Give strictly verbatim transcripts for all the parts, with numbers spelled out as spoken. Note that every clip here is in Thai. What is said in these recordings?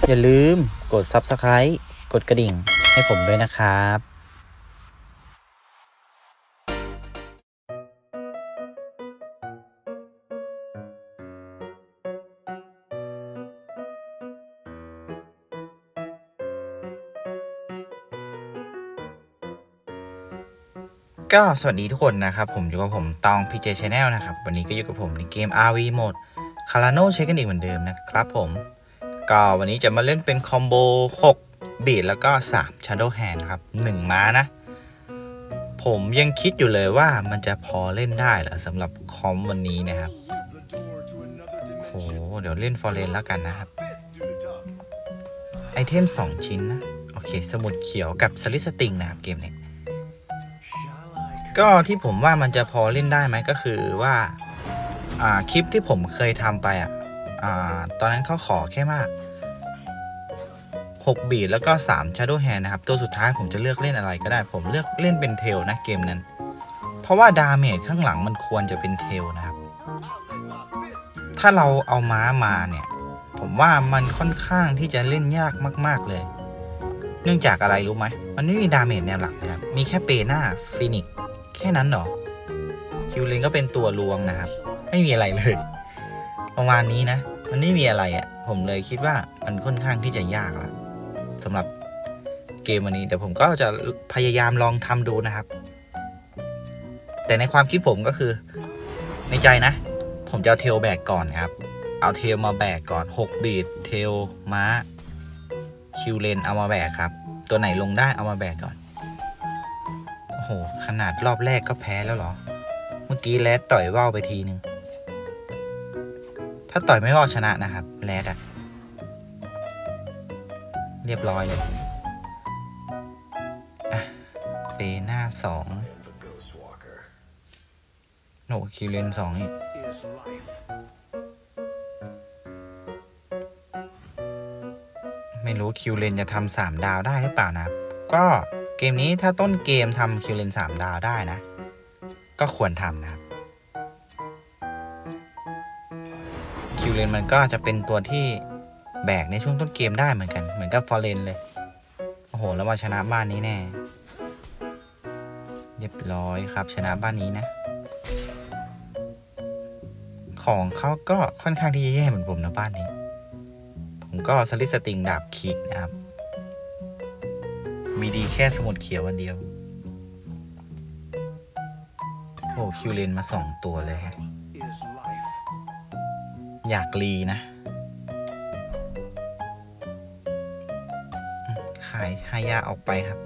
อย่าลืมกด ซับสไครบ์ กดกระดิ่งให้ผมด้วยนะครับก็สวัสดีทุกคนนะครับผมอยู่กับผมตอง พี เจ Channel นะครับวันนี้ก็อยู่กับผมในเกม อาร์ วี โหมด Cardano เช็คกันอีกเหมือนเดิมนะครับผมก็วันนี้จะมาเล่นเป็นคอมโบหกบีทแล้วก็สาม Shadow Hand ครับหนึ่งม้านะผมยังคิดอยู่เลยว่ามันจะพอเล่นได้เหรอสำหรับคอมวันนี้นะครับโหเดี๋ยวเล่นฟอร์เรนแล้วกันนะครับไอเทมสองชิ้นนะโอเคสมุดเขียวกับสลิดสติงนะครับเกมนี้ก็ที่ผมว่ามันจะพอเล่นได้ไหมก็คือว่าอ่าคลิปที่ผมเคยทำไปอ่ะอ่าตอนนั้นเขาขอแค่มากหกบีทแล้วก็สาม Shadow Hand นะครับตัวสุดท้ายผมจะเลือกเล่นอะไรก็ได้ผมเลือกเล่นเป็นเทลนะเกมนั้นเพราะว่าดาเมจข้างหลังมันควรจะเป็นเทลนะครับถ้าเราเอาม้ามาเนี่ยผมว่ามันค่อนข้างที่จะเล่นยากมากๆเลยเนื่องจากอะไรรู้ไหมมันไม่มีดาเมจแนวหลักนะครับมีแค่เปน่าฟินิกแค่นั้นหรอคิวเลนก็เป็นตัวลวงนะครับไม่มีอะไรเลยประมาณนี้นะมันไม่มีอะไรอ่ะผมเลยคิดว่ามันค่อนข้างที่จะยากละสำหรับเกมวันนี้เดี๋ยวผมก็จะพยายามลองทำดูนะครับแต่ในความคิดผมก็คือในใจนะผมจะเอาเทลแบกก่อนครับเอาเทลมาแบกก่อนหกบีทเทลม้าคิวเลนเอามาแบกครับตัวไหนลงได้เอามาแบกก่อนโอ้โหขนาดรอบแรกก็แพ้แล้วเหรอเมื่อกี้แรดต่อยว่าวไปทีนึงถ้าต่อยไม่ว่าวชนะนะครับแรดอะเรียบร้อยเลยอ่ะเปหน้าสองโอ้คิวเลนสองอีกไม่รู้คิวเลนจะทำสามดาวได้หรือเปล่านะครับก็เกมนี้ถ้าต้นเกมทำคิวเลนสามดาวได้นะก็ควรทำนะครับคิวเลนมันก็จะเป็นตัวที่แบกในช่วงต้นเกมได้เหมือนกันเหมือนกับฟอร์เรนเลยโอ้โหแล้วมาชนะบ้านนี้แน่เรียบร้อยครับชนะบ้านนี้นะของเขาก็ค่อนข้างที่จะแย่เหมือนผมนะบ้านนี้ผมก็สลิดสติงดาบขีดนะครับมีดีแค่สมุดเขียววันเดียวโอ้คิวเลนมาสองตัวเลยฮะอยากรีนะขายฮายาออกไปครับ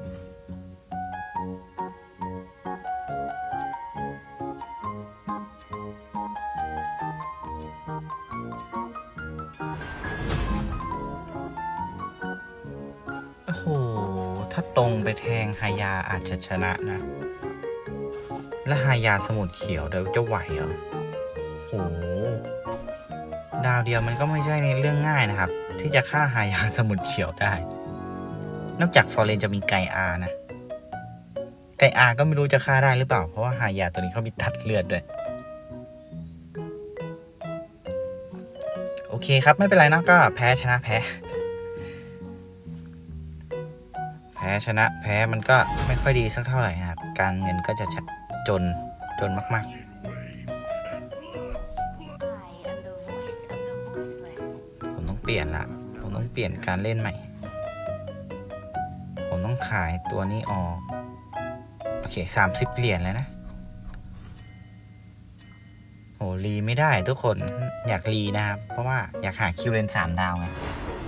โอ้โหถ้าตรงไปแทงฮายาอาจจะชนะนะและฮายาสมุดเขียวเดี๋ยวจะไหวเหรอโหดาวเดียวมันก็ไม่ใช่ในเรื่องง่ายนะครับที่จะฆ่าฮายาสมุดเขียวได้นอกจากฟอร์เรนจะมีไกอานะไกอาก็ไม่รู้จะฆ่าได้หรือเปล่าเพราะว่าฮายาตัวนี้เขามีตัดเลือดด้วยโอเคครับไม่เป็นไรนะก็แพ้ชนะแพ้แพ้ชนะแพ้มันก็ไม่ค่อยดีสักเท่าไหร่นะครับการเงินก็จะจนจนมากๆผมต้องเปลี่ยนละผมต้องเปลี่ยนการเล่นใหม่ผมต้องขายตัวนี้ออกโอเคสามสิบเหรียญแล้วนะโหรีไม่ได้ทุกคนอยากรีนะครับเพราะว่าอยากหาคิวเลนสามดาวไง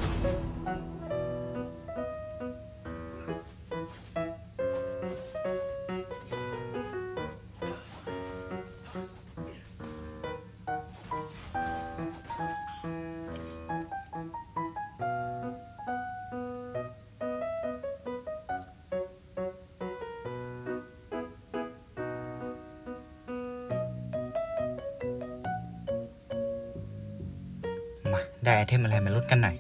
มาได้ไอเทมอะไรมาลุ้นกันหน่อย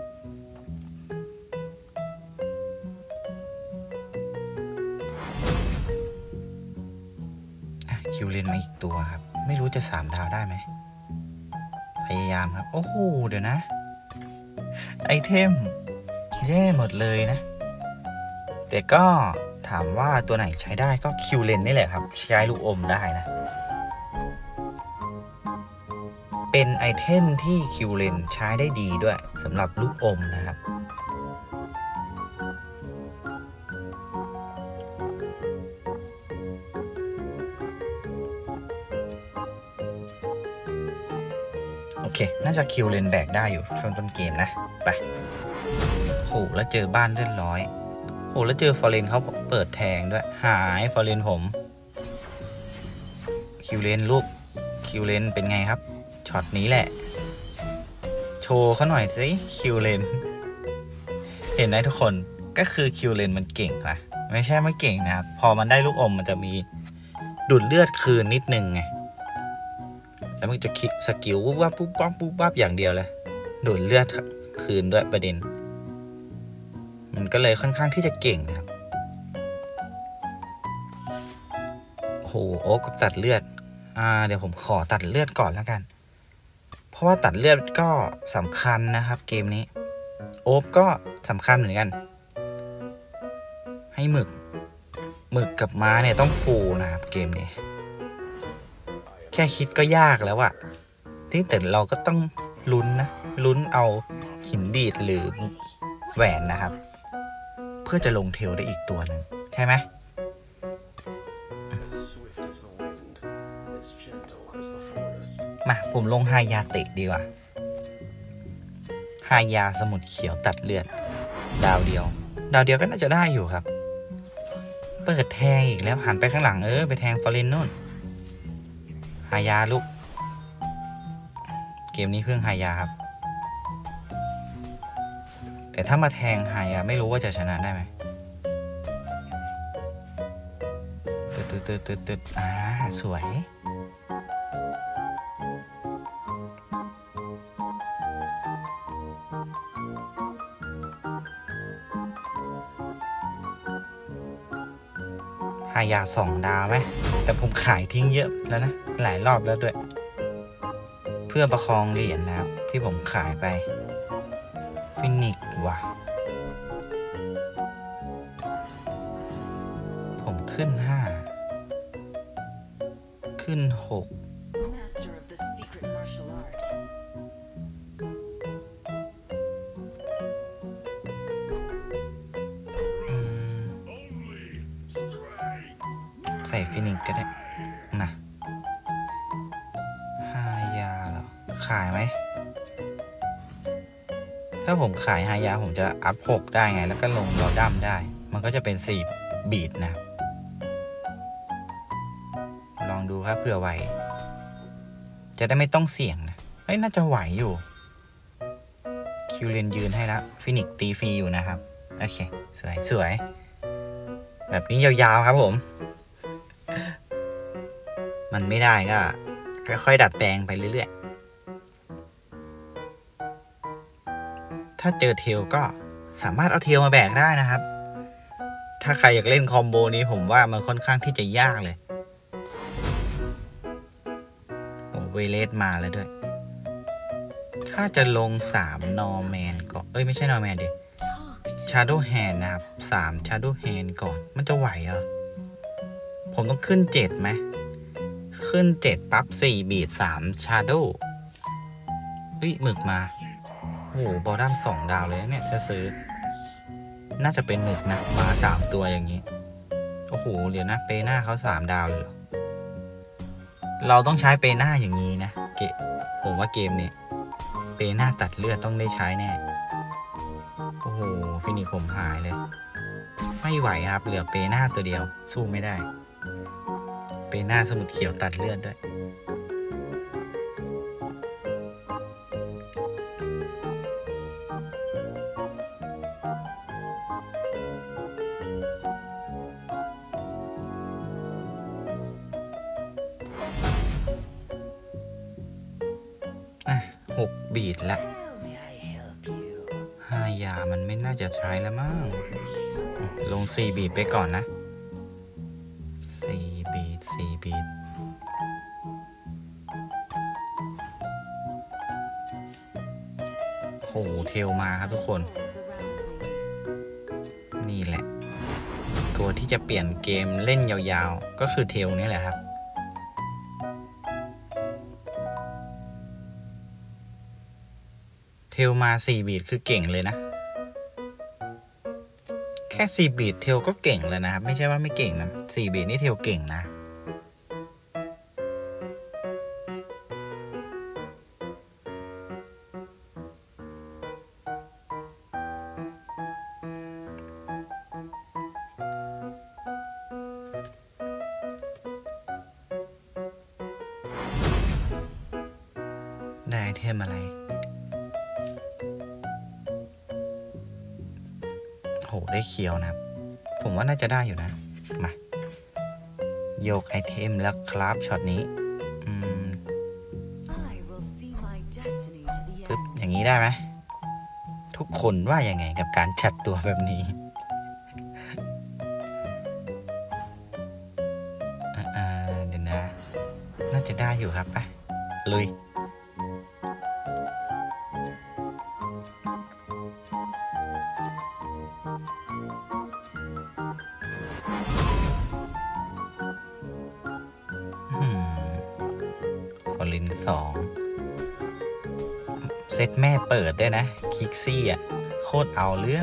อ่ะคิวเลนมาอีกตัวครับไม่รู้จะสามดาวได้ไหมพยายามครับโอ้โหเดี๋ยวนะไอเทมแย่หมดเลยนะแต่ก็ถามว่าตัวไหนใช้ได้ก็คิวเลนนี่แหละครับใช้ลูกอมได้นะเป็นไอเทมที่คิวเลนใช้ได้ดีด้วยสำหรับลูกอมนะครับโอเคน่าจะคิวเลนแบกได้อยู่ช่วงต้นเกมนะไปโหแล้วเจอบ้านเรียบร้อยโหแล้วเจอฟอร์เรนเขาเปิดแทงด้วยหายฟอร์เรนผมคิวเลนลูกคิวเลนเป็นไงครับช็อตนี้แหละโชว์เขาหน่อยสิคิวเลนเห็นไหมทุกคนก็คือคิวเลนมันเก่งนะไม่ใช่ไม่เก่งนะครับพอมันได้ลูกอมมันจะมีดูดเลือดคืนนิดนึงไงแล้วมันจะคิดสกิลปุ๊บปั๊บปุ๊บปั๊บปุ๊บปั๊บอย่างเดียวเลยดูดเลือดคืนด้วยประเด็นมันก็เลยค่อนข้างที่จะเก่งนะครับโอ้โหโอ๊กกับตัดเลือดอ่าเดี๋ยวผมขอตัดเลือดก่อนแล้วกันเพราะว่าตัดเลือดก็สำคัญนะครับเกมนี้โอ๊กก็สำคัญเหมือนกันให้หมึกหมึกกับม้าเนี่ยต้องฟูนะครับเกมนี้แค่คิดก็ยากแล้วอะที่แต่เราก็ต้องลุ้นนะลุ้นเอาหินดีดหรือแหวนนะครับเพื่อจะลงเทลได้อีกตัวหนึ่งใช่ไหมมาผมลงไฮยาเตะดีกว่าไฮยาสมุดเขียวตัดเลือดดาวเดียวดาวเดียวก็น่าจะได้อยู่ครับเปิดแทงอีกแล้วหันไปข้างหลังเออไปแทงฟอร์เรนนู่นไฮยาลูกเกมนี้เพิ่งไฮยาครับแต่ถ้ามาแทงไฮยาไม่รู้ว่าจะชนะได้ไหมตึ๊ดตึ๊ดตึ๊ดตึ๊ดตึ๊ดอ่าสวยไฮยาสองดาวไหมแต่ผมขายทิ้งเยอะแล้วนะหลายรอบแล้วด้วยเพื่อประคองเหรียญนะครับที่ผมขายไปฟินิกว่ะผมขึ้นห้าขึ้นหกใส่ฟินิกก็ได้นะฮายาเหรอขายไหมถ้าผมขายฮายาผมจะอัพหกได้ไงแล้วก็ลงรอดัมได้มันก็จะเป็นสี่บีทนะลองดูครับเผื่อไหวจะได้ไม่ต้องเสี่ยงนะเฮ้ยน่าจะไหวอยู่คิวเลนยืนให้แล้วฟินิกตีฟรีอยู่นะครับโอเคสวยสวยแบบนี้ยาวๆครับผมมันไม่ได้ก็ค่อยๆดัดแปลงไปเรื่อยๆถ้าเจอเทลก็สามารถเอาเทลมาแบกได้นะครับถ้าใครอยากเล่นคอมโบนี้ผมว่ามันค่อนข้างที่จะยากเลยโอ้เวเลสมาแล้วด้วยถ้าจะลงสามนอร์แมนก่อนเอ้ยไม่ใช่นอร์แมนดิชาโดว์แฮนด์นะครับสามชาโดว์แฮนด์ก่อนมันจะไหวเหรอผมต้องขึ้นเจ็ดไหมขึ้นเจ็ดปั๊บสี่บีดสามชาโดว์เฮ้ยหมึกมาโอ้โหบอลดัมสองดาวเลยเนี่ยจะซื้อน่าจะเป็นหมึกนะมาสามตัวอย่างนี้โอ้โหเดี๋ยวนะเปหน้าเขาสามดาวเลยเหรอเราต้องใช้เปหน้าอย่างนี้นะเกะผมว่าเกมนี้เปหน้าตัดเลือดต้องได้ใช้แน่โอ้โหฟินิกผมหายเลยไม่ไหวครับเหลือเปหน้าตัวเดียวสู้ไม่ได้เปหน้าสมุดเขียวตัดเลือดด้วยหกบีทละห้ายามันไม่น่าจะใช้แล้วมั้งลงสี่บีทไปก่อนนะสี่บีทสี่บีทโหเทลมาครับทุกคนนี่แหละตัวที่จะเปลี่ยนเกมเล่นยาวๆก็คือเทลนี่แหละครับเทลมาสี่บีทคือเก่งเลยนะแค่สี่บีทเทลก็เก่งแล้วนะครับไม่ใช่ว่าไม่เก่งนะสี่บีทนี่เทลเก่งนะได้ไอเทมอะไรโหได้เคียวนะครับผมว่าน่าจะได้อยู่นะมาโยกไอเทมแล้วครับช็อตนี้อืมปึ๊บอย่างนี้ได้ไหมทุกคนว่ายังไงกับการชัดตัวแบบนี้อ่าเดี๋ยวนะน่าจะได้อยู่ครับไปลุยฟอลินสองเซตแม่เปิดได้นะคิกซี่อ่ะโคตรเอาเรื่อง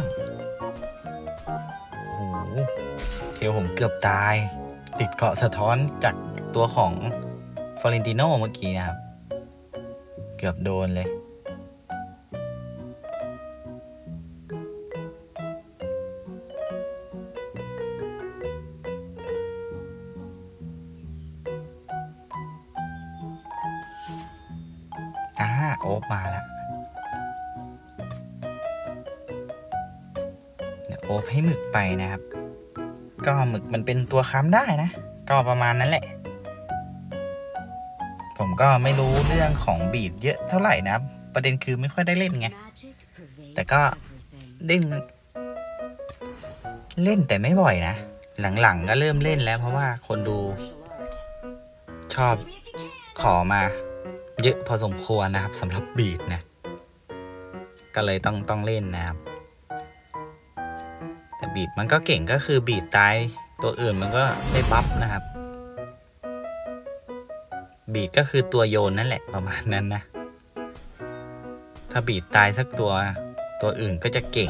โอ้โหเทลผมเกือบตายติดเกาะสะท้อนจากตัวของฟลอเรนติโน่เมื่อกี้นะครับเกือบโดนเลยอ่าโอ๊บมาแล้วเดี๋ยวโอ๊บให้หมึกไปนะครับก็หมึกมันเป็นตัวค้ำได้นะก็ประมาณนั้นแหละผมก็ไม่รู้เรื่องของบีทเยอะเท่าไหร่นะประเด็นคือไม่ค่อยได้เล่นไงแต่ก็เล่นเล่นแต่ไม่บ่อยนะหลังๆก็เริ่มเล่นแล้วเพราะว่าคนดูชอบขอมาเยอะพอสมควรนะครับสำหรับบีทนะก็เลยต้องต้องเล่นนะครับแต่บีทมันก็เก่งก็คือบีทตายตัวอื่นมันก็ได้บัฟนะครับบีทก็คือตัวโยนนั่นแหละประมาณนั้นนะถ้าบีทตายสักตัวตัวอื่นก็จะเก่ง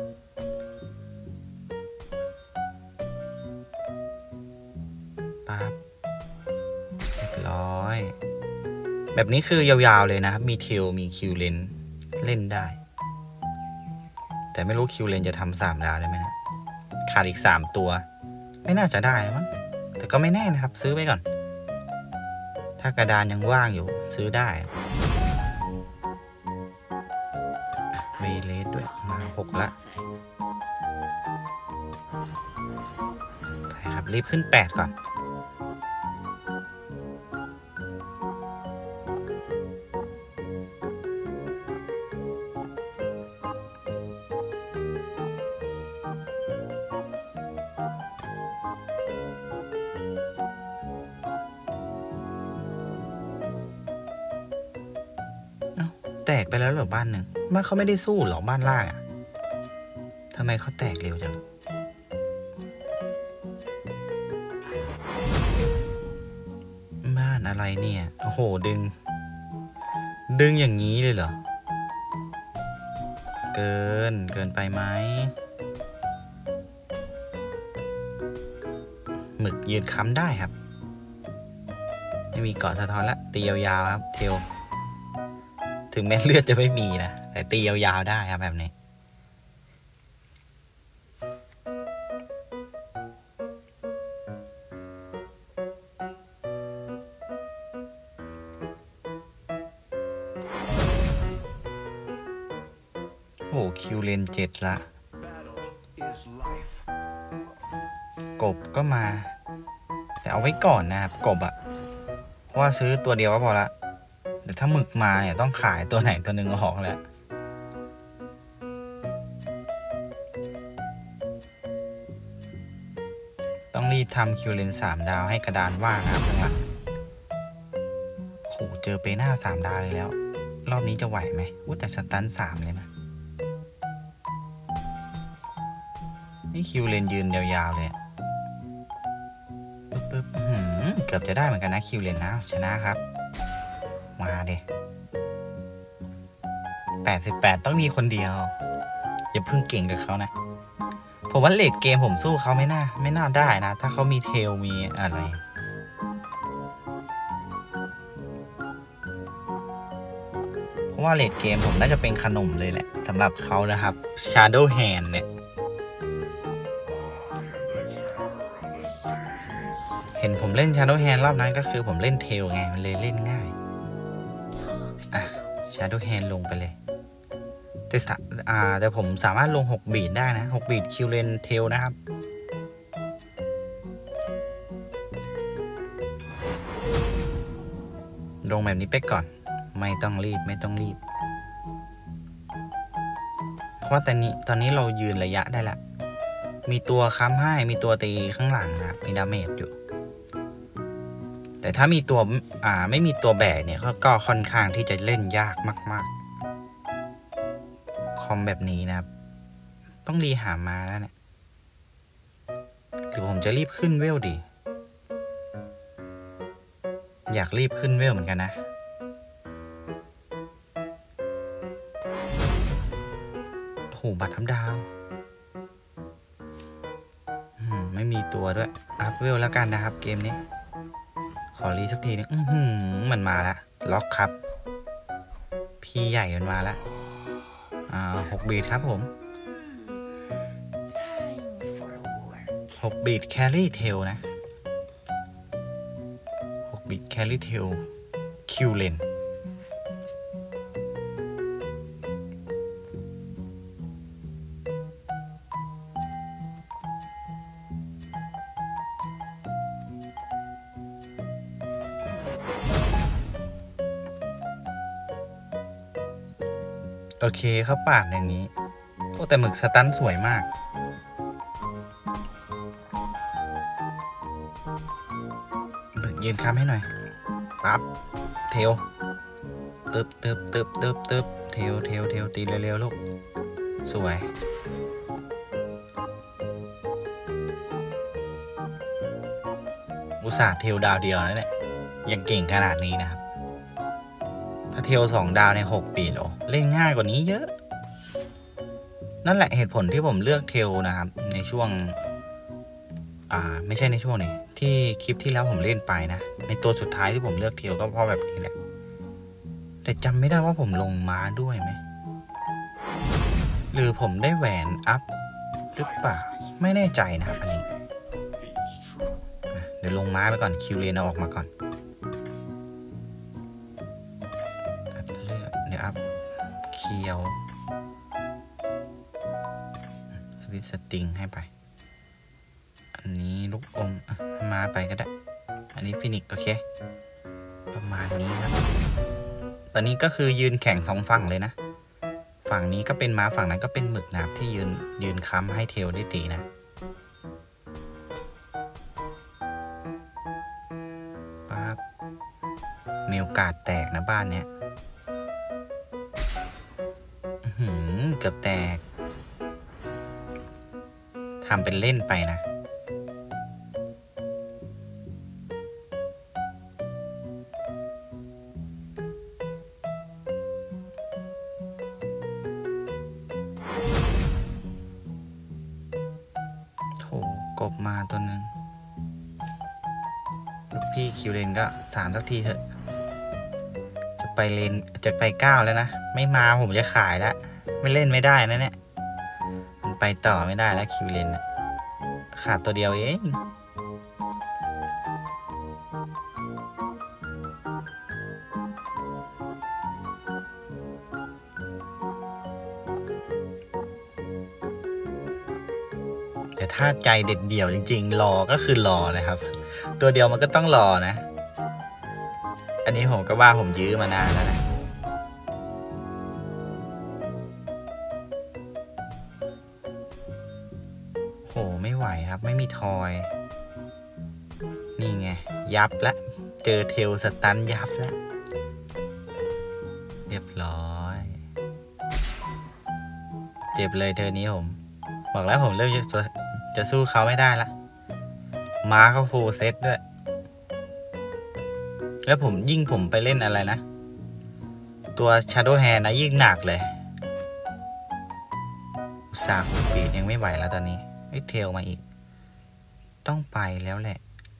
ปั๊บเรียบร้อยแบบนี้คือยาวๆเลยนะครับมีเทลมีคิวเลนเล่นได้แต่ไม่รู้คิวเลนจะทำสามดาวได้ไหมนะขาดอีกสามตัวไม่น่าจะได้มั้งแต่ก็ไม่แน่นะครับซื้อไปก่อนถ้ากระดานยังว่างอยู่ซื้อได้เวเลสด้วยมาหกละไปครับรีบขึ้นแปดก่อนแตกไปแล้วเหรอบ้านหนึ่งบ้านเขาไม่ได้สู้หรอบ้านล่างอ่ะทำไมเขาแตกเร็วจังบ้านอะไรเนี่ยโอ้โหดึงดึงอย่างนี้เลยเหรอเกินเกินไปไหมหมึกยืนค้ำได้ครับไม่มีเกาะสะท้อนละตียาวๆครับเทลถึงแม้เลือดจะไม่มีนะแต่ตียาวๆได้ครับแบบนี้โอ้คิวเลนเจ็ดละกบก็มาแต่เอาไว้ก่อนนะครับกบอะเพราะว่าซื้อตัวเดียวก็พอละแต่ถ้าหมึกมาเนี่ยต้องขายตัวไหนตัวหนึ่งออกแล้วต้องรีบทำคิวเลนสามดาวให้กระดานว่างนะครับข้างหลังโหเจอเปหน้าสามดาวเลยแล้วรอบนี้จะไหวไหมอู้แต่สตันสามเลยนะนี่คิวเลนยืนยาวๆเลยปึ๊บปึ๊บเกือบจะได้เหมือนกันนะคิวเลนนะชนะครับมาเดแปดสิบแปดต้องมีคนเดียวอย่าเพิ่งเก่งกับเขานะผมว่าเลดเกมผมสู้เขาไม่น่าไม่น่าได้นะถ้าเขามีเทลมีอะไรเพราะว่าเลดเกมผมน่าจะเป็นขนมเลยแหละสำหรับเขานะครับ Shadow Hand เนี่ยเห็นผมเล่น Shadow Hand รอบนั้นก็คือผมเล่นเทลไงมันเลยเล่นง่ายอ่ะ Shadow Hand ลงไปเลยแต่อ่าแต่ผมสามารถลงหกบีทได้นะหกบีทคิวเลนเทลนะครับลงแบบนี้ไปก่อนไม่ต้องรีบไม่ต้องรีบเพราะว่าตอนนี้ตอนนี้เรายืนระยะได้ละมีตัวค้ำให้มีตัวตีข้างหลังนะครับมีดาเมจอยู่แต่ถ้ามีตัวอ่าไม่มีตัวแบกเนี่ยก็ค่อนข้างที่จะเล่นยากมากๆคอมแบบนี้นะครับต้องรีหามาแล้วเนี่ยหรือผมจะรีบขึ้นเวลดีอยากรีบขึ้นเวลเหมือนกันนะโหบัตรอัพดาวไม่มีตัวด้วยอัพเวลแล้วกันนะครับเกมนี้ขอรีสักทีนึงมันมาแล้วล็อกครับพี่ใหญ่มันมาแล้วอ่าหกบีทครับผมหกบีทแครี่เทลนะหกบีทแครี่เทลคิวเลนโอเคเขาปาดอย่างนี้โอ้แต่หมึกสตันสวยมากหมึกยืนค้ำให้หน่อยปั๊บเทลตึบตึบตึบตึบตึบเทลเทลเทลตีเร็วๆลูกสวยอุตส่าห์เทลดาวเดียวนะเนี่ยยังเก่งขนาดนี้นะครับถ้าเทลสองดาวในหกปีโอเล่นง่ายกว่านี้เยอะนั่นแหละเหตุผลที่ผมเลือกเทลนะครับในช่วงอ่าไม่ใช่ในช่วงนี้ที่คลิปที่แล้วผมเล่นไปนะในตัวสุดท้ายที่ผมเลือกเทลก็เพราะแบบนี้แหละแต่จำไม่ได้ว่าผมลงม้าด้วยไหมหรือผมได้แหวนอัพหรือเปล่าไม่แน่ใจนะครับอันนี้เดี๋ยวลงม้าไปก่อนคิวเลนเอาออกมาก่อนอัพเคียวสวิตสติงให้ไปอันนี้ลูกอมมาไปก็ได้อันนี้ฟินิกโอเคประมาณนี้ครับตอนนี้ก็คือยืนแข่งสองฝั่งเลยนะฝั่งนี้ก็เป็นม้าฝั่งนั้นก็เป็นหมึกนะครับที่ยืนยืนค้ำให้เทลได้ตีนะปั๊บมีโอกาสแตกนะบ้านเนี้ยเกือบแตกทำเป็นเล่นไปนะโถกบมาตัวหนึ่งลูกพี่คิวเลนก็สามสักทีเถอะจะไปเลนจะไปเก้าแล้วนะไม่มาผมจะขายแล้วไม่เล่นไม่ได้นะเนี่ยมันไปต่อไม่ได้แล้วคิวเลนขาดตัวเดียวเองแต่ถ้าใจเด็ดเดี่ยวจริงๆรอก็คือรอนะครับตัวเดียวมันก็ต้องรอนะอันนี้ผมก็ว่าผมยื้อมานานแล้วนะโหไม่ไหวครับไม่มีทอยนี่ไงยับแล้วเจอเทลสตันยับแล้วเรียบร้อยเจ็บเลยเธอนี้ผมบอกแล้วผมเริ่มจะจะสู้เขาไม่ได้ละม้าเขาฟูลเซตด้วยแล้วผมยิ่งผมไปเล่นอะไรนะตัว Shadow Hand นะยิ่งหนักเลยสามปียังไม่ไหวแล้วตอนนี้ไอ้เทลมาอีกต้องไปแล้วแหละ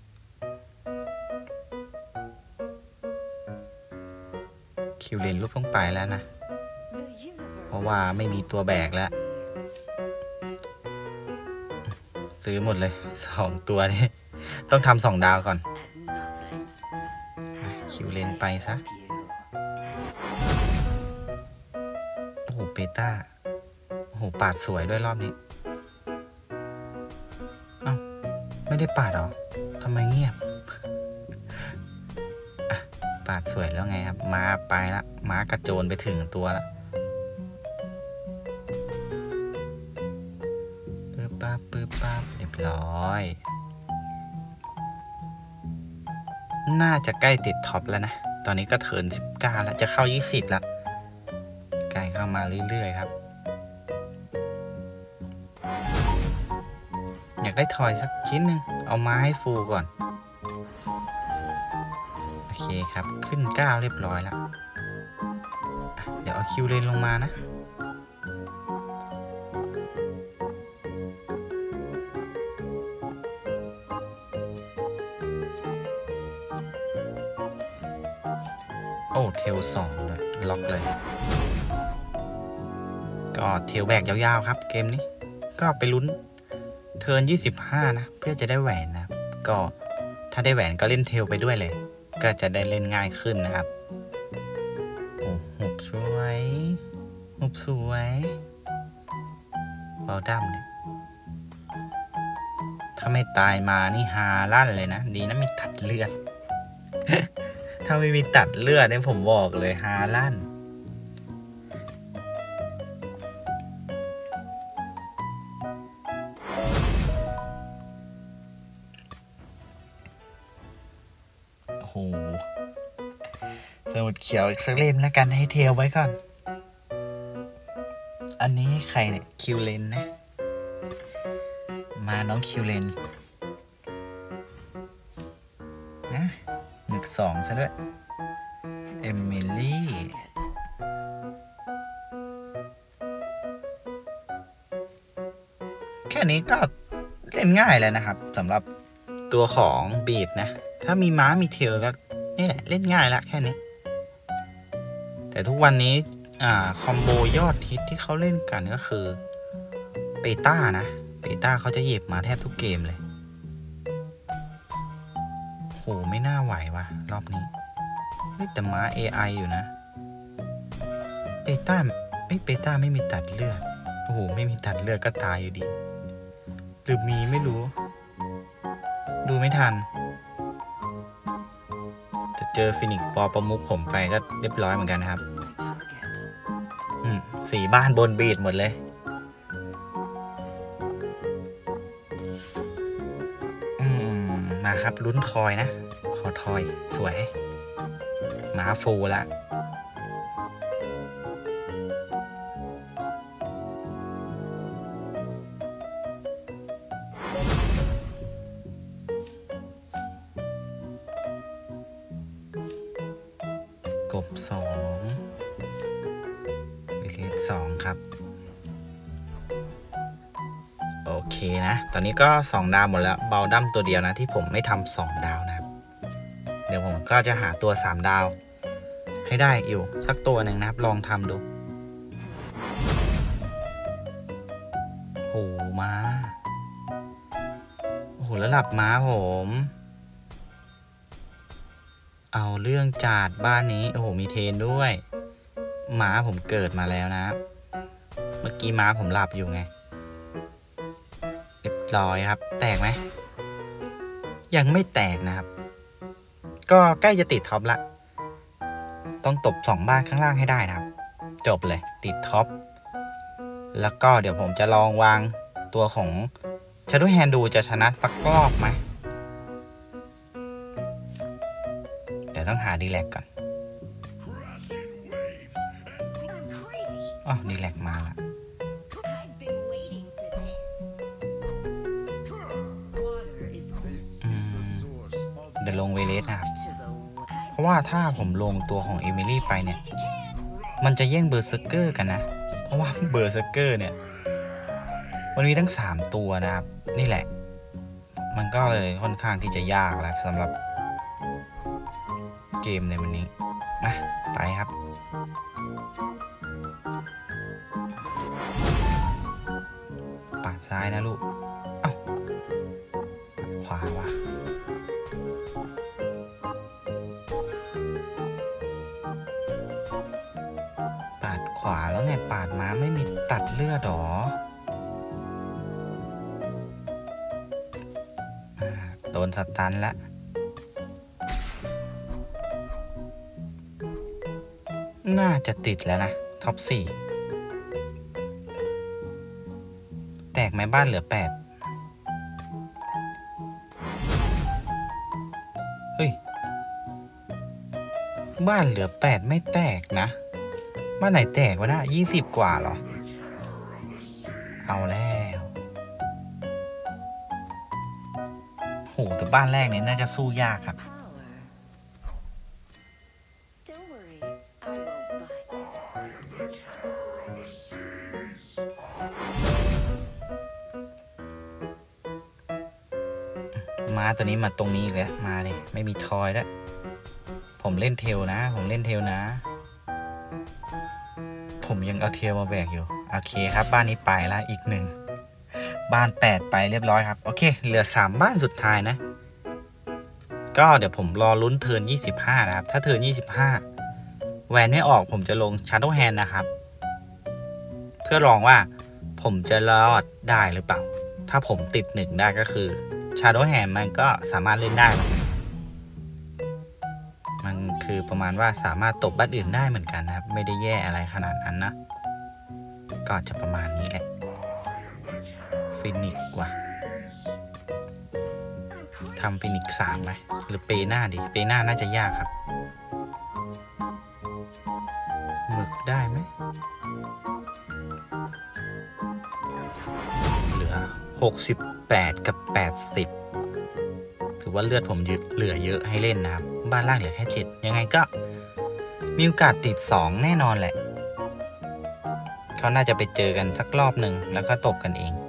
คิวเลนลูกต้องไปแล้วนะเพราะว่าไม่มีตัวแบกแล้วซื้อหมดเลยสองตัวนี้ต้องทำสองดาวก่อนคิวเลนไปซะโอ้โหเปต้าโอ้โหปาดสวยด้วยรอบนี้เอ้าไม่ได้ปาดหรอทำไมเงียบปาดสวยแล้วไงครับม้าไปละม้ากระโจนไปถึงตัวละปึ๊บปั๊บปึ๊บปั๊บเรียบร้อยน่าจะใกล้ติดท็อปแล้วนะตอนนี้ก็เทิร์นสิบเก้าแล้วจะเข้ายี่สิบแล้วใกล้เข้ามาเรื่อยๆครับอยากได้ทอยสักชิ้นหนึ่งเอามาให้ฟูก่อนโอเคครับขึ้นเก้าเรียบร้อยแล้วเดี๋ยวเอาคิวเลนลงมานะโอ้เทลสองเลยล็อกเลยก็เทลแบกยาวๆครับเกมนี้ก็ไปลุ้นเทิร์นยี่สิบห้านะเพื่อจะได้แหวนนะก็ถ้าได้แหวนก็เล่นเทลไปด้วยเลยก็จะได้เล่นง่ายขึ้นนะครับโอ้หุบสวยหุบสวยเบาดั้มเนี่ยถ้าไม่ตายมานี่ฮาลั่นเลยนะดีนะมีตัดเลือด ถ้าไม่มีตัดเลือดเนี่ยผมบอกเลยฮาลั่นโอ้โหสมุดเขียวอีกสักเล่มแล้วกันให้เทลไว้ก่อนอันนี้ใครเนี่ยคิวเลนนะมาน้องคิวเลนนะหนึ่งสองซะด้วยเอมิลี่แค่นี้ก็เล่นง่ายแล้วนะครับสำหรับตัวของบีดนะถ้ามีม้ามีเทลก็นี่แหละเล่นง่ายละแค่นี้แต่ทุกวันนี้อ่าคอมโบยอดฮิตที่เขาเล่นกันก็คือเปต้านะเปต้าเขาจะหยิบมาแทบทุกเกมเลยโหไม่น่าไหวว่ะรอบนี้แต่ม้า เอ ไอ อยู่นะเปต้าไม่เปต้าไม่มีตัดเลือดโอ้โหไม่มีตัดเลือดก็ตายอยู่ดีหรือมีไม่รู้ดูไม่ทันจะเจอฟินิกปอประมุขผมไปก็เรียบร้อยเหมือนกันนะครับอืมสี่บ้านบนบีดหมดเลยอืมมาครับลุ้นทอยนะขอทอยสวยม้าฟูละกบสองวิเลตสองครับโอเคนะตอนนี้ก็สองดาวหมดแล้วเบาดั้มตัวเดียวนะที่ผมไม่ทำสองดาวนะครับเดี๋ยวผมก็จะหาตัวสามดาวให้ได้อยู่สักตัวหนึ่งนะครับลองทำดูโหม้าโอ้โหแล้วหลับม้าผมเอาเรื่องจัดบ้านนี้โอ้โหมีเทนด้วยม้าผมเกิดมาแล้วนะเมื่อกี้ม้าผมหลับอยู่ไงเรียบร้อยครับแตกไหมยังไม่แตกนะครับก็ใกล้จะติดท็อปละต้องตบสองบ้านข้างล่างให้ได้นะครับจบเลยติดท็อปแล้วก็เดี๋ยวผมจะลองวางตัวของ Shadow Hand ดูจะชนะสักรอบไหมเดี๋ยวต้องหาดีแลกก่อนอ๋อดีแลกมาละเดี๋ยวลงเวเลสนะครับเพราะว่าถ้าผมลงตัวของเอมิลี่ไปเนี่ยมันจะแย่งเบอร์เซอร์เกอร์กันนะเพราะว่าเบอร์เซอร์เกอร์เนี่ยมันมีทั้งสามตัวนะครับนี่แหละมันก็เลยค่อนข้างที่จะยากแหละสำหรับเกมในวันนี้มาไปครับปาดซ้ายนะลูกเอ้าปาดขวาวะปาดขวาแล้วไงปาดมาไม่มีตัดเลือดหรอโดนสตันแล้วน่าจะติดแล้วนะท็อปสี่แตกไหมบ้านเหลือแปดเฮ้ยบ้านเหลือแปดไม่แตกนะบ้านไหนแตกวะนะยี่สิบกว่าเหรอเอาแล้วโหแต่บ้านแรกเนี่ยน่าจะสู้ยากครับม้าตัวนี้มาตรงนี้อีกแล้วมาเลยไม่มีทอยแล้วผมเล่นเทลนะผมเล่นเทลนะผมยังเอาเทลมาแบกอยู่โอเคครับบ้านนี้ไปแล้วอีกหนึ่งบ้านแปดไปเรียบร้อยครับโอเคเหลือสามบ้านสุดท้ายนะก็เดี๋ยวผมรอลุ้นเทิร์นยี่สิบห้านะครับถ้าเทิร์นยี่สิบห้าแวนไม่ออกผมจะลง Shadow Hand นะครับเพื่อลองว่าผมจะรอดได้หรือเปล่าถ้าผมติดหนึ่งได้ก็คือ Shadow Hand มันก็สามารถเล่นได้มันคือประมาณว่าสามารถตบบ้านอื่นได้เหมือนกันนะครับไม่ได้แย่อะไรขนาดนั้นนะก็จะประมาณนี้แหละฟินิกกว่าทำฟินิกสามไหมหรือเปหน้าดิเปหน้าน่าจะยากครับหมึกได้ไหมเหลือหกสิบแปดกับแปดสิบถือว่าเลือดผมยึดเหลือเยอะให้เล่นนะครับบ้านล่างเหลือแค่เจ็ดยังไงก็มีโอกาสติดสองแน่นอนแหละเขาน่าจะไปเจอกันสักรอบหนึ่งแล้วก็ตบกันเอง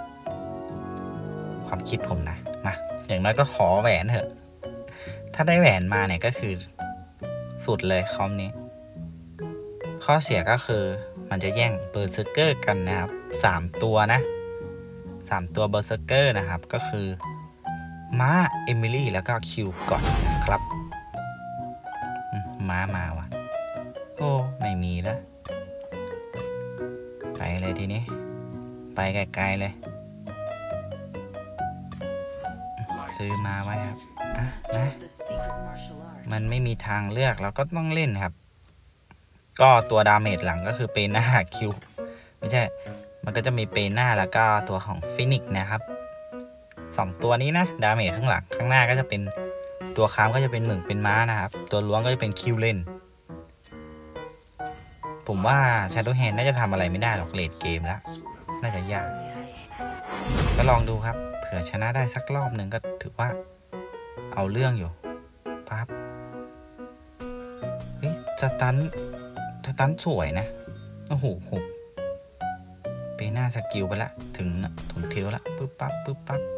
ความคิดผมนะมาอย่างน้อยก็ขอแหวนเถอะถ้าได้แหวนมาเนี่ยก็คือสุดเลยคอมนี้ข้อเสียก็คือมันจะแย่งเบอร์เซอร์เกอร์กันนะครับสามตัวนะสามตัวเบอร์เซอร์เกอร์นะครับก็คือม้าเอมิลี่แล้วก็คิวก่อนนะครับม้ามาวะโอ้ไม่มีแล้วไปเลยทีนี้ไปไกลๆเลยซื้อมาไว้ครับอ่ะนะมันไม่มีทางเลือกเราก็ต้องเล่นครับก็ตัวดาเมจหลังก็คือเปหน้าคิวไม่ใช่มันก็จะมีเปหน้าแล้วก็ตัวของฟินิกนะครับสองตัวนี้นะดาเมจข้างหลังข้างหน้าก็จะเป็นตัวค้ำก็จะเป็นหมึกเป็นม้านะครับตัวล้วงก็จะเป็นคิวเล่นผมว่า Shadow Hand น่าจะทำอะไรไม่ได้หรอกเลดเกมแล้วน่าจะยากก็ลองดูครับเผื่อชนะได้สักรอบหนึ่งก็ถือว่าเอาเรื่องอยู่ปั๊บเฮ้ยสตันสตันสวยนะโอ้โหเปหน้าสกิลไปละถึงถึงเทลละปึ๊บปั๊บปึ๊บปั๊บ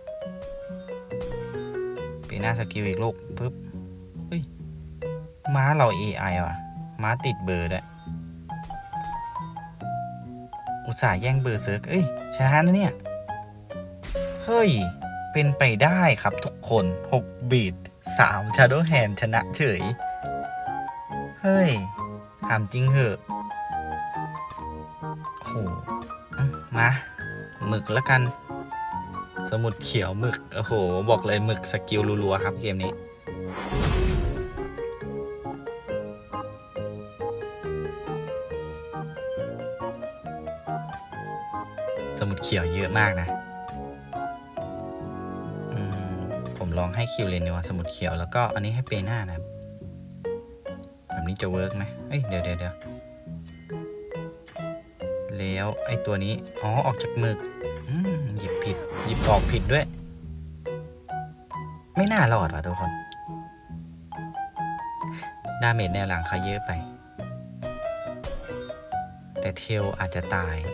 เปหน้าสกิลอีกลูกปึ๊บเฮ้ยม้าเรา เอ ไอ ว่ะม้าติดเบอร์ด้วยอุตส่าห์แย่งเบอร์เซิร์กเอ้ยชนะนะเนี่ยเฮ้ยเป็นไปได้ครับทุกคนหกบีทสาม Shadow Hand ชนะเฉยเฮ้ยถามจริงเหอะโหมาหมึกแล้วกันสมุดเขียวหมึกโอ้โหบอกเลยหมึกสกิลรัวๆครับเกมนี้สมุดเขียวเยอะมากนะผมลองให้คิวเลนดีกว่าสมุดเขียวแล้วก็อันนี้ให้เปหน้านะครับแบบนี้จะเวิร์กไหมเอ้ยเดี๋ยวเดี๋ยวเดี๋ยวแล้วไอ้ตัวนี้อ๋อออกจากมือหยิบผิดหยิบออกผิดด้วยไม่น่ารอดว่ะทุกคนดาเมจแนวหลังเขาเยอะไปแต่เทลอาจจะตาย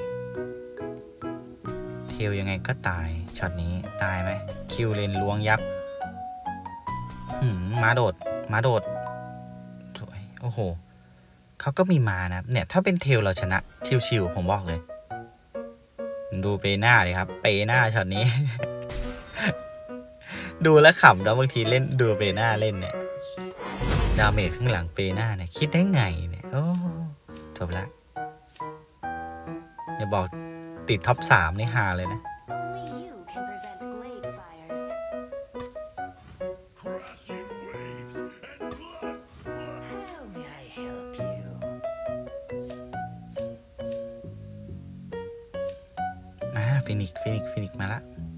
เทลยังไงก็ตายช็อตนี้ตายไหมคิวเลนล้วงยับหืมมาโดดมาโดดสวยโอ้โหเขาก็มีมานะเนี่ยถ้าเป็นเทลเราชนะชิวๆผมบอกเลยดูเปหน้าเลยครับเปหน้าช็อตนี้ ดูแล้วขำแล้วบางทีเล่นดูเปหน้าเล่นเนี่ยดาเมจข้างหลังเปหน้าเนี่ยคิดได้ไงเนี่ยโอ้จบละอย่าบอกติดท็อปสามนี่ฮาเลยนะมาฟินิกฟินิกฟินิกมาละ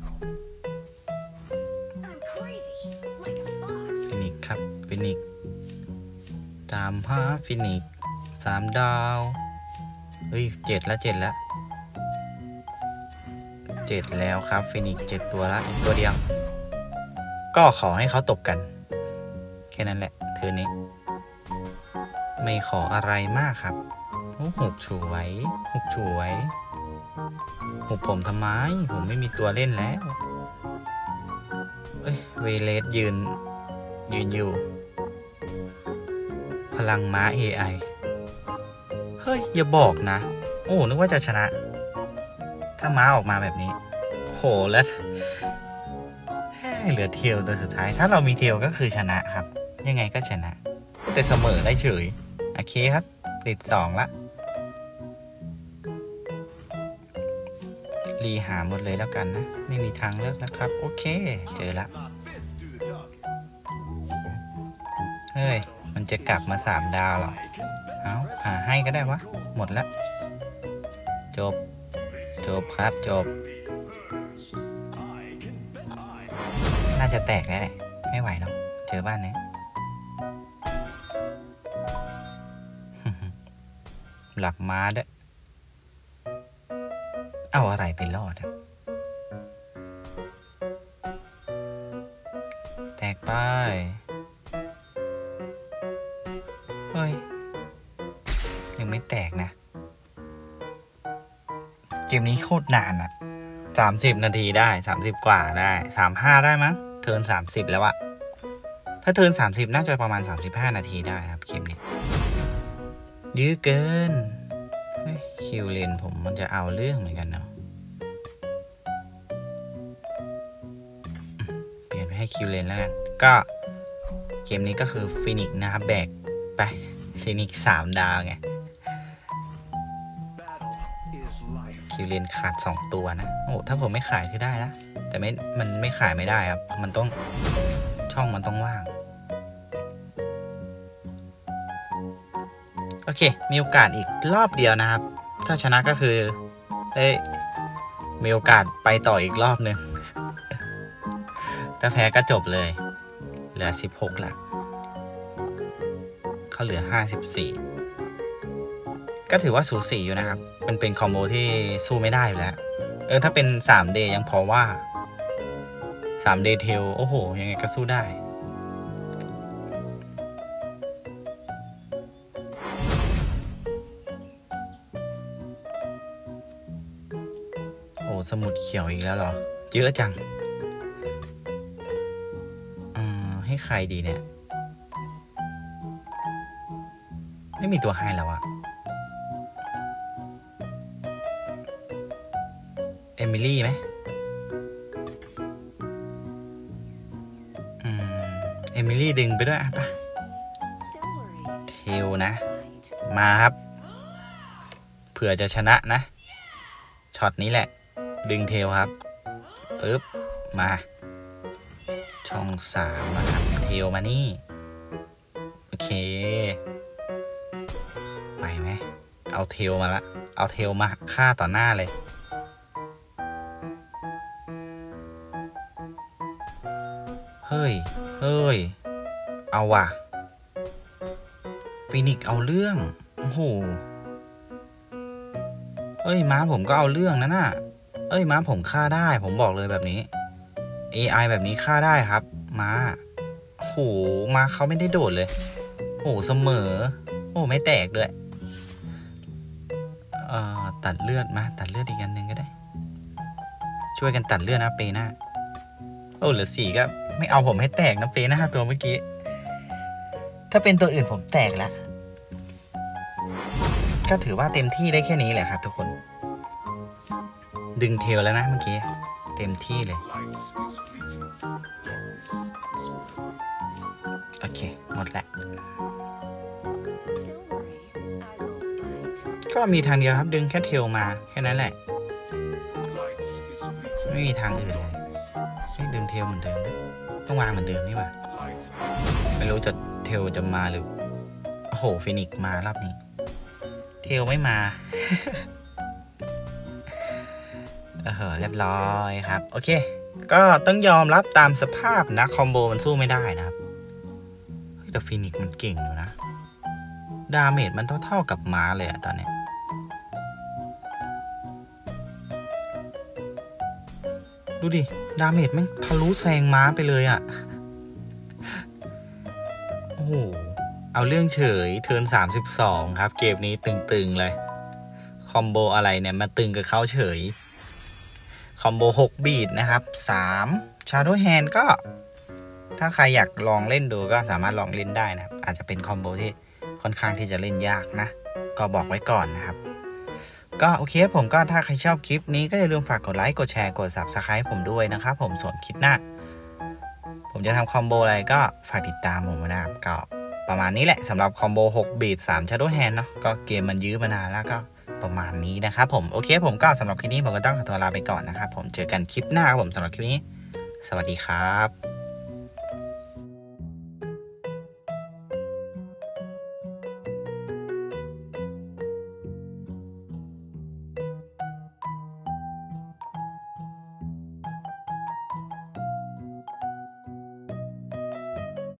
ฟินิกครับฟินิกตามหาฟินิกสามดาวเฮ้ยเจ็ดแล้วเจ็ดแล้วเจ็ดแล้วครับฟินิกเจ็ดตัวละอีกตัวเดียวก็ขอให้เขาตบกันแค่นั้นแหละเธอนี้ไม่ขออะไรมากครับโอ้หุบฉวยหุบฉวยหุบผมทำไมผมไม่มีตัวเล่นแล้วเอ้ยเวเลสยืนยืนอยู่พลังม้า เอ ไอ เฮ้ยอย่าบอกนะโอ้นึกว่าจะชนะถ้าม้าออกมาแบบนี้โหแล้วเหลือเทลตัวสุดท้ายถ้าเรามีเทลก็คือชนะครับยังไงก็ชนะแต่เสมอได้เฉยโอเคครับติดสองละรีหาหมดเลยแล้วกันนะไม่มีทางเลือกแล้วครับโอเคเจอละเฮ้ยมันจะกลับมาสามดาวหรอเอาหาให้ก็ได้วะหมดแล้วจบจบครับจบน่าจะแตกแล้วแหละไม่ไหวหรอกเจอบ้านนี้ หลับม้าด้วยเอาอะไรไปรอดครับแตกไปเฮ้ยยังไม่แตกนะเกมนี้โคตรนานอ่ะสามสิบนาทีได้สามสิบกว่าได้สามห้าได้มั้งเทิร์นสามสิบแล้วอะถ้าเทิร์นสามสิบน่าจะประมาณสามสิบห้านาทีได้ครับเกมนี้ยื้อเกินคิวเลนผมมันจะเอาเรื่องเหมือนกันเนาะเปลี่ยนไปให้คิวเลนแล้วกันก็เกมนี้ก็คือฟินิกซ์นะครับแบกไปฟินิกซ์สามดาวไงคิวเลนขาดสองตัวนะโอ้ถ้าผมไม่ขายคือได้ละแต่ไม่มันไม่ขายไม่ได้ครับมันต้องช่องมันต้องว่างโอเคมีโอกาสอีกรอบเดียวนะครับถ้าชนะก็คือได้มีโอกาสไปต่ออีกรอบหนึ่งถ้าแพ้ก็จบเลยเหลือสิบหกละเขาเหลือห้าสิบสี่ก็ถือว่าสูสีอยู่นะครับมันเป็นคอมโบที่สู้ไม่ได้อยู่แล้วเออถ้าเป็นสามเดย์ยังพอว่าสามเดย์เทลโอ้โหยังไงก็สู้ได้โอ้สมุดเขียวอีกแล้วเหรอเยอะจังอืมให้ใครดีเนี่ยไม่มีตัวไฮแล้วอะเอมิลี่ไหมอืมเอมิลี่ดึงไปด้วยอ่ะปะเทลนะมาครับเผื่อจะชนะนะช็อตนี้แหละดึงเทลครับปึ๊บมาช่องสามมาครับเทลมานี่โอเคไปไหมเอาเทลมาละเอาเทลมาฆ่าต่อหน้าเลยเฮ้ยเฮ้ยเอาว่ะฟินิกซ์เอาเรื่องโอ้โหเอ้ยม้าผมก็เอาเรื่องนะน่ะเอ้ยม้าผมฆ่าได้ผมบอกเลยแบบนี้ เอ ไอ แบบนี้ฆ่าได้ครับม้าโหม้าเขาไม่ได้โดดเลยโหเสมอโอ้ไม่แตกด้วยเอ่อตัดเลือดมาตัดเลือดอีกอันหนึ่งก็ได้ช่วยกันตัดเลือดนะเปหน้าโอ้เหลือสี่ก็ไม่เอาผมให้แตกนะเปหน้าตัวเมื่อกี้ถ้าเป็นตัวอื่นผมแตกแล้วก็ถือว่าเต็มที่ได้แค่นี้แหละครับทุกคนดึงเทลแล้วนะเมื่อกี้เต็มที่เลยโอเคหมดแล้วก็มีทางเดียวครับดึงแค่เทลมาแค่นั้นแหละไม่มีทางอื่นเลยไม่ดึงเทลเหมือนเดิมต้องวางเหมือนเดิมนี่หว่าไม่รู้จะเทลจะมาหรือโอ้โหฟินิกมารอบนี้เทลไม่มาเออเรียบร้อยครับโอเคก็ต้องยอมรับตามสภาพนะคอมโบมันสู้ไม่ได้นะครับแต่ฟินิกมันเก่งอยู่นะดาเมจมันเท่าๆกับม้าเลยอะตอนนี้ดูดิดาเมจมันทะลุแซงม้าไปเลยอะโอ้โหเอาเรื่องเฉยเทิร์นสามสิบสองครับเกมนี้ตึงๆเลยคอมโบอะไรเนี่ยมาตึงกับเขาเฉยคอมโบหกบีทนะครับสาม Shadow Hand ก็ถ้าใครอยากลองเล่นดูก็สามารถลองเล่นได้นะครับอาจจะเป็นคอมโบที่ค่อนข้างที่จะเล่นยากนะก็บอกไว้ก่อนนะครับก็โอเคผมก็ถ้าใครชอบคลิปนี้ก็อย่าลืมฝากกดไลค์กดแชร์กด ซับสไครบ์ ผมด้วยนะครับผมส่วนคลิปหน้าผมจะทำคอมโบอะไรก็ฝากติดตามผมนะครับก็ประมาณนี้แหละสำหรับคอมโบหกบีทสาม Shadow Hand เนาะก็เกมมันยื้อมานานแล้วก็ประมาณนี้นะครับผมโอเคผมก็สำหรับคลิปนี้ผมก็ต้องขอตัวลาไปก่อนนะครับผมเจอกันคลิปหน้าครับผมสำหรับคลิปนี้สวัสดีครับ